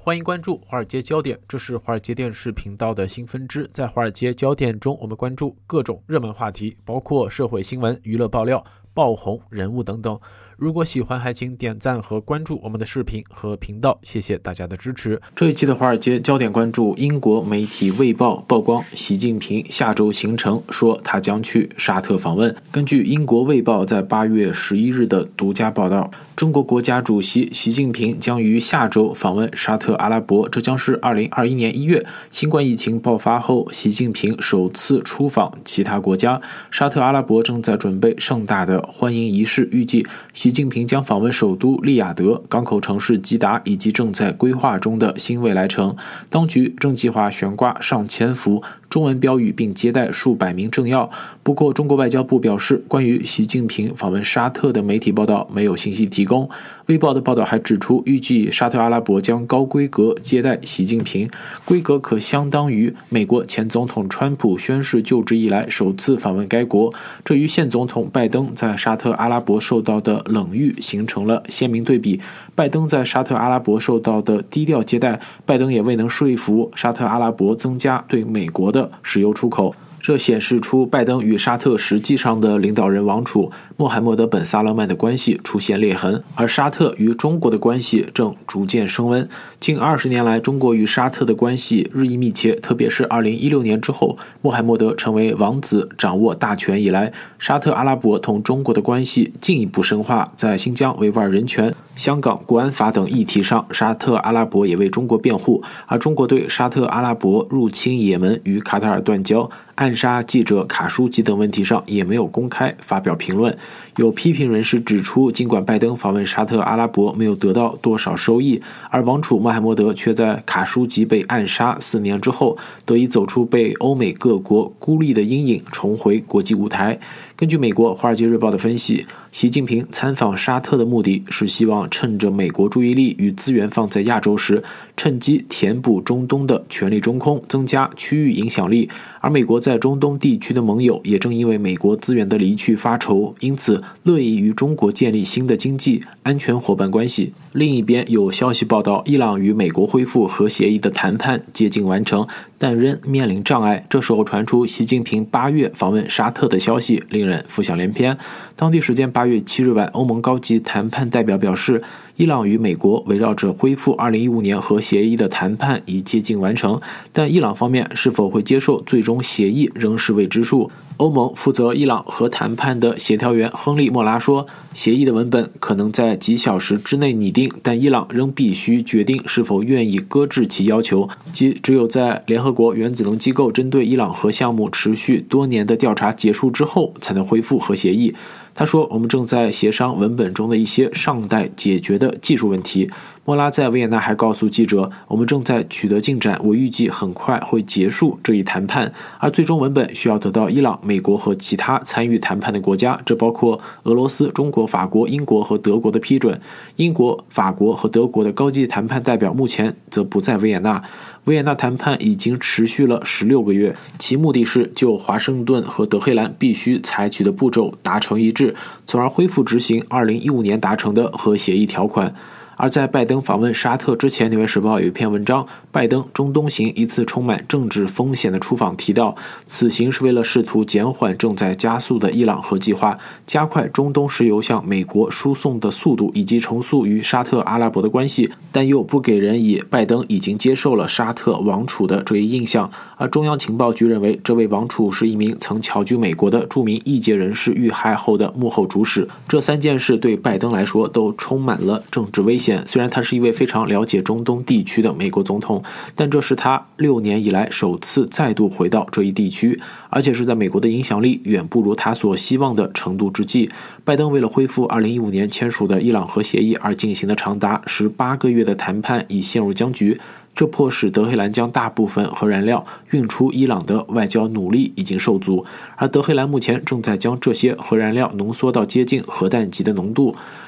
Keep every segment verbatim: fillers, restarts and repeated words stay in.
欢迎关注华尔街焦点，这是华尔街电视频道的新分支。在华尔街焦点中，我们关注各种热门话题，包括社会新闻、娱乐爆料、爆红人物等等。如果喜欢，还请点赞和关注我们的视频和频道，谢谢大家的支持。这一期的华尔街焦点关注英国媒体《卫报》曝光习近平下周行程，说他将去沙特访问。根据英国《卫报》在八月十一日的独家报道，中国国家主席习近平将于下周访问沙特阿拉伯，这将是二零二一年一月新冠疫情爆发后，习近平首次出访其他国家。沙特阿拉伯正在准备盛大的欢迎仪式，预计习近平将访问首都利雅得、港口城市吉达以及正在规划中的新未来城。当局正计划悬挂上千幅中文标语并接待数百名政要。不过，中国外交部表示，关于习近平访问沙特的媒体报道没有信息提供。卫报的报道还指出，预计沙特阿拉伯将高规格接待习近平，规格可相当于美国前总统川普宣誓就职以来首次访问该国。这与现总统拜登在沙特阿拉伯受到的冷遇形成了鲜明对比。拜登在沙特阿拉伯受到的低调接待，拜登也未能说服沙特阿拉伯增加对美国的石油出口。这显示出拜登与沙特实际上的领导人王储穆罕默德本萨勒曼的关系出现裂痕，而沙特与中国的关系正逐渐升温。近二十年来，中国与沙特的关系日益密切，特别是二零一六年之后，穆罕默德成为王子，掌握大权以来，沙特阿拉伯同中国的关系进一步深化。在新疆维吾尔人权、香港国安法等议题上，沙特阿拉伯也为中国辩护，而中国对沙特阿拉伯入侵也门与卡塔尔断交、暗杀记者卡舒吉等问题上也没有公开发表评论。有批评人士指出，尽管拜登访问沙特阿拉伯没有得到多少收益，而王储穆罕默德却在卡舒吉被暗杀四年之后，得以走出被欧美各国孤立的阴影，重回国际舞台。根据美国《华尔街日报》的分析，习近平参访沙特的目的是希望趁着美国注意力与资源放在亚洲时，趁机填补中东的权力中空，增加区域影响力。而美国在中东地区的盟友也正因为美国资源的离去发愁，因此乐意与中国建立新的经济安全伙伴关系。另一边，有消息报道，伊朗与美国恢复核协议的谈判接近完成，但仍面临障碍。这时候传出习近平八月访问沙特的消息，令人浮想联翩。当地时间八月七日晚，欧盟高级谈判代表表示，伊朗与美国围绕着恢复二零一五年核协议的谈判已接近完成，但伊朗方面是否会接受最终协议仍是未知数。欧盟负责伊朗核谈判的协调员亨利·莫拉说，协议的文本可能在几小时之内拟定，但伊朗仍必须决定是否愿意搁置其要求，即只有在联合国原子能机构针对伊朗核项目持续多年的调查结束之后，才能恢复核协议。他说，我们正在协商文本中的一些尚待解决的技术问题。莫拉在维也纳还告诉记者，我们正在取得进展，我预计很快会结束这一谈判，而最终文本需要得到伊朗、美国和其他参与谈判的国家，这包括俄罗斯、中国、法国、英国和德国的批准。英国、法国和德国的高级谈判代表目前则不在维也纳。维也纳谈判已经持续了十六个月，其目的是就华盛顿和德黑兰必须采取的步骤达成一致，从而恢复执行二零一五年达成的核协议条款。而在拜登访问沙特之前，《纽约时报》有一篇文章，拜登中东行一次充满政治风险的出访，提到此行是为了试图减缓正在加速的伊朗核计划，加快中东石油向美国输送的速度，以及重塑与沙特阿拉伯的关系，但又不给人以拜登已经接受了沙特王储的这一印象。而中央情报局认为，这位王储是一名曾侨居美国的著名异界人士遇害后的幕后主使。这三件事对拜登来说都充满了政治危险。虽然他是一位非常了解中东地区的美国总统，但这是他六年以来首次再度回到这一地区，而且是在美国的影响力远不如他所希望的程度之际。拜登为了恢复二零一五年签署的伊朗核协议而进行的长达十八个月的谈判已陷入僵局，这迫使德黑兰将大部分核燃料运出伊朗的外交努力已经受阻，而德黑兰目前正在将这些核燃料浓缩到接近核弹级的浓度。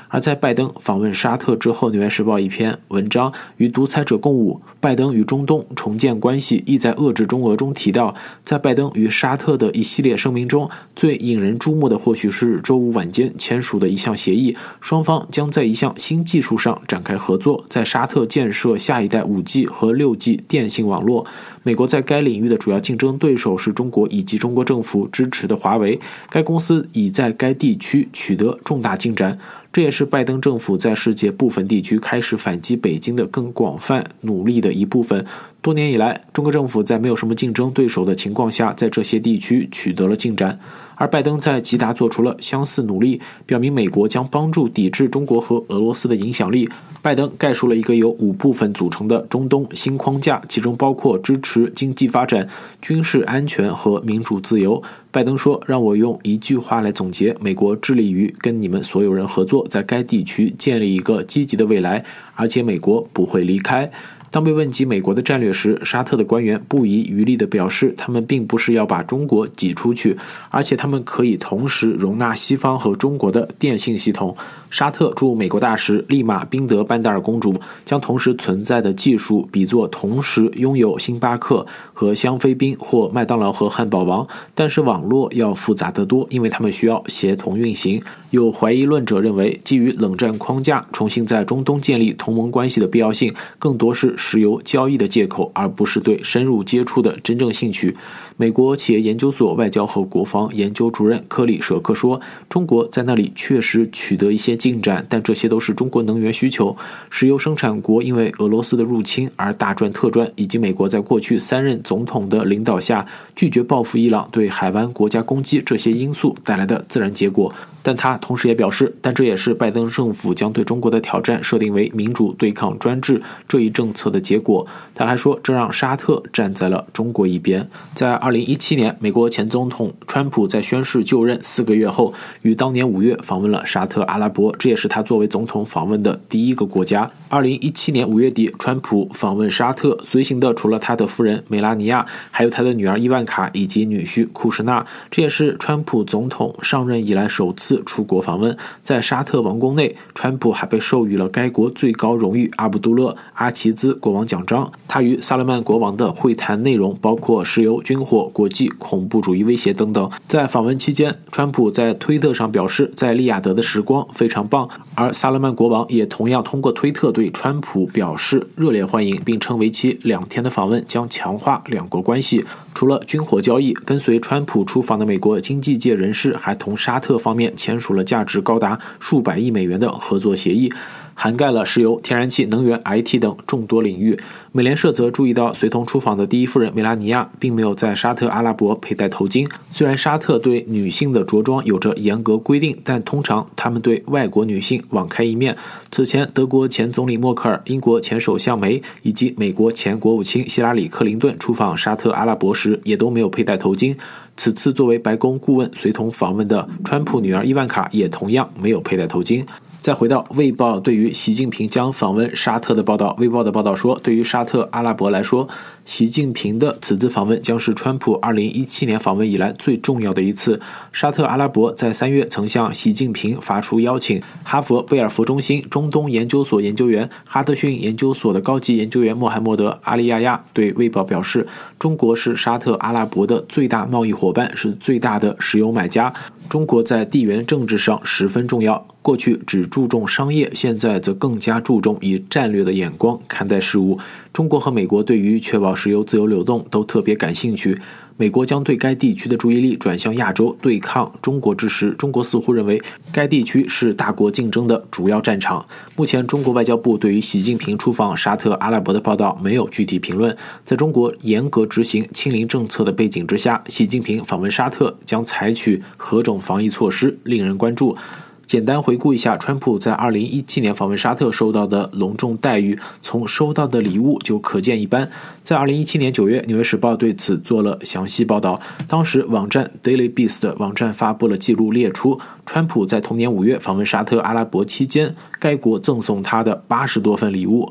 而在拜登访问沙特之后，《纽约时报》一篇文章《与独裁者共舞：拜登与中东重建关系意在遏制中俄》中提到，在拜登与沙特的一系列声明中，最引人注目的或许是周五晚间签署的一项协议，双方将在一项新技术上展开合作，在沙特建设下一代 五 G 和 六 G 电信网络。美国在该领域的主要竞争对手是中国以及中国政府支持的华为，该公司已在该地区取得重大进展。这也是拜登政府在世界部分地区开始反击北京的更广泛努力的一部分。多年以来，中国政府在没有什么竞争对手的情况下，在这些地区取得了进展，而拜登在吉达做出了相似努力，表明美国将帮助抵制中国和俄罗斯的影响力。拜登概述了一个由五部分组成的中东新框架，其中包括支持经济发展、军事安全和民主自由。拜登说，让我用一句话来总结，美国致力于跟你们所有人合作，在该地区建立一个积极的未来，而且美国不会离开。当被问及美国的战略时，沙特的官员不遗余力地表示，他们并不是要把中国挤出去，而且他们可以同时容纳西方和中国的电信系统。沙特驻美国大使利玛宾德班达尔公主将同时存在的技术比作同时拥有星巴克和香妃宾或麦当劳和汉堡王，但是网络要复杂得多，因为他们需要协同运行。有怀疑论者认为，基于冷战框架重新在中东建立同盟关系的必要性，更多是石油交易的借口，而不是对深入接触的真正兴趣。美国企业研究所外交和国防研究主任科里舍克说，中国在那里确实取得一些进展，但这些都是中国能源需求。石油生产国因为俄罗斯的入侵而大赚特赚，以及美国在过去三任总统的领导下拒绝报复伊朗对海湾国家攻击这些因素带来的自然结果。但他同时也表示，但这也是拜登政府将对中国的挑战设定为民主对抗专制这一政策的结果。他还说，这让沙特站在了中国一边。在二零一七年，美国前总统川普在宣誓就任四个月后，于当年五月访问了沙特阿拉伯，这也是他作为总统访问的第一个国家。二零一七年五月底，川普访问沙特，随行的除了他的夫人梅拉尼亚，还有他的女儿伊万卡以及女婿库什纳，这也是川普总统上任以来首次出国访问。在沙特王宫内，川普还被授予了该国最高荣誉阿卜杜勒·阿齐兹国王奖章。他与萨勒曼国王的会谈内容包括石油、军火、国际恐怖主义威胁等等。在访问期间，川普在推特上表示，在利雅得的时光非常棒，而萨勒曼国王也同样通过推特对川普表示热烈欢迎，并称为期两天的访问将强化两国关系。除了军火交易，跟随川普出访的美国经济界人士还同沙特方面签署了价值高达数百亿美元的合作协议，涵盖了石油、天然气、能源、I T 等众多领域。美联社则注意到，随同出访的第一夫人梅拉尼亚并没有在沙特阿拉伯佩戴头巾。虽然沙特对女性的着装有着严格规定，但通常他们对外国女性网开一面。此前，德国前总理默克尔、英国前首相梅以及美国前国务卿希拉里·克林顿出访沙特阿拉伯时，也都没有佩戴头巾。此次作为白宫顾问随同访问的川普女儿伊万卡也同样没有佩戴头巾。再回到《卫报》对于习近平将访问沙特的报道，《卫报》的报道说，对于沙特阿拉伯来说，习近平的此次访问将是川普二零一七年访问以来最重要的一次。沙特阿拉伯在三月曾向习近平发出邀请。哈佛贝尔福中心中东研究所研究员、哈德逊研究所的高级研究员穆罕默德·阿利亚亚对《卫报》表示，中国是沙特阿拉伯的最大贸易伙伴，是最大的石油买家。中国在地缘政治上十分重要，过去只注重商业，现在则更加注重以战略的眼光看待事物。中国和美国对于确保石油自由流动都特别感兴趣。美国将对该地区的注意力转向亚洲，对抗中国之时，中国似乎认为该地区是大国竞争的主要战场。目前，中国外交部对于习近平出访沙特阿拉伯的报道没有具体评论。在中国严格执行清零政策的背景之下，习近平访问沙特将采取何种防疫措施，令人关注。简单回顾一下，川普在二零一七年访问沙特受到的隆重待遇，从收到的礼物就可见一斑。在二零一七年九月，《纽约时报》对此做了详细报道。当时，网站 Daily Beast 的网站发布了记录，列出川普在同年五月访问沙特阿拉伯期间，该国赠送他的八十多份礼物。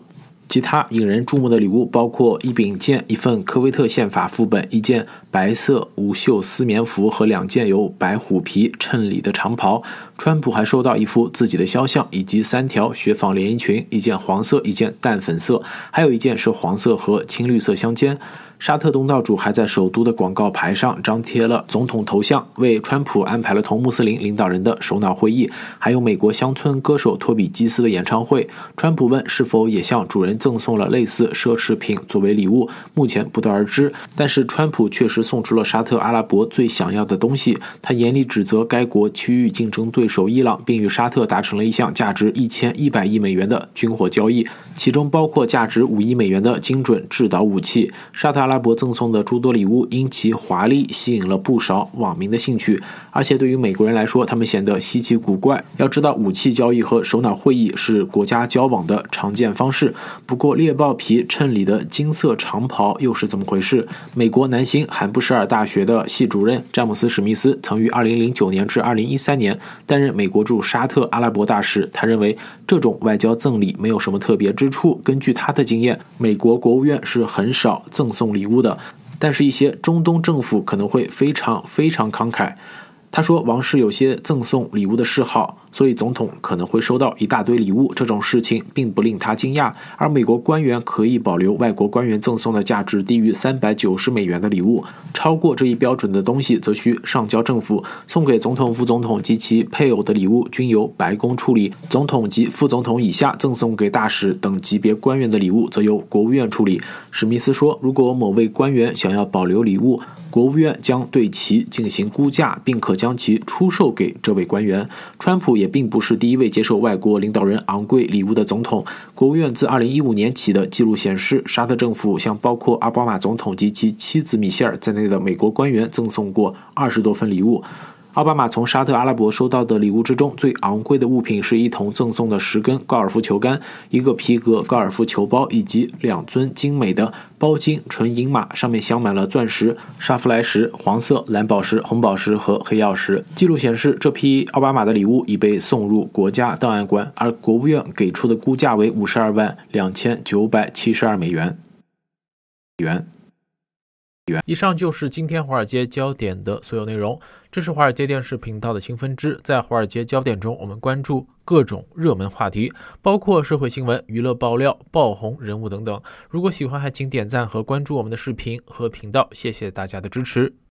其他引人注目的礼物包括一柄剑、一份科威特宪法副本、一件白色无袖丝棉服和两件由白虎皮衬里的长袍。川普还收到一幅自己的肖像，以及三条雪纺连衣裙，一件黄色，一件淡粉色，还有一件是黄色和青绿色相间。沙特东道主还在首都的广告牌上张贴了总统头像，为川普安排了同穆斯林领导人的首脑会议，还有美国乡村歌手托比基斯的演唱会。川普问是否也向主人赠送了类似奢侈品作为礼物，目前不得而知。但是川普确实送出了沙特阿拉伯最想要的东西，他严厉指责该国区域竞争对手伊朗，并与沙特达成了一项价值一千一百亿美元的军火交易，其中包括价值五亿美元的精准制导武器。沙特阿拉伯赠送的诸多礼物因其华丽吸引了不少网民的兴趣，而且对于美国人来说，他们显得稀奇古怪。要知道，武器交易和首脑会议是国家交往的常见方式。不过猎豹皮衬里的金色长袍又是怎么回事？美国南星罕布什尔大学的系主任詹姆斯·史密斯曾于二零零九年至二零一三年担任美国驻沙特阿拉伯大使。他认为这种外交赠礼没有什么特别之处。根据他的经验，美国国务院是很少赠送礼物的，但是一些中东政府可能会非常非常慷慨。他说，王室有些赠送礼物的嗜好，所以总统可能会收到一大堆礼物，这种事情并不令他惊讶。而美国官员可以保留外国官员赠送的价值低于三百九十美元的礼物，超过这一标准的东西则需上交政府。送给总统、副总统及其配偶的礼物均由白宫处理，总统及副总统以下赠送给大使等级别官员的礼物则由国务院处理。史密斯说，如果某位官员想要保留礼物，国务院将对其进行估价，并可将其出售给这位官员。川普也并不是第一位接受外国领导人昂贵礼物的总统。国务院自二零一五年起的记录显示，沙特政府向包括奥巴马总统及其妻子米歇尔在内的美国官员赠送过二十多份礼物。奥巴马从沙特阿拉伯收到的礼物之中，最昂贵的物品是一同赠送的十根高尔夫球杆、一个皮革高尔夫球包以及两尊精美的包金纯银马，上面镶满了钻石、沙弗莱石、黄色、蓝宝石、红宝石和黑曜石。记录显示，这批奥巴马的礼物已被送入国家档案馆，而国务院给出的估价为五十二万两千九百七十二美元。元以上就是今天华尔街焦点的所有内容。这是华尔街电视频道的新分支，在华尔街焦点中，我们关注各种热门话题，包括社会新闻、娱乐爆料、爆红人物等等。如果喜欢，还请点赞和关注我们的视频和频道，谢谢大家的支持。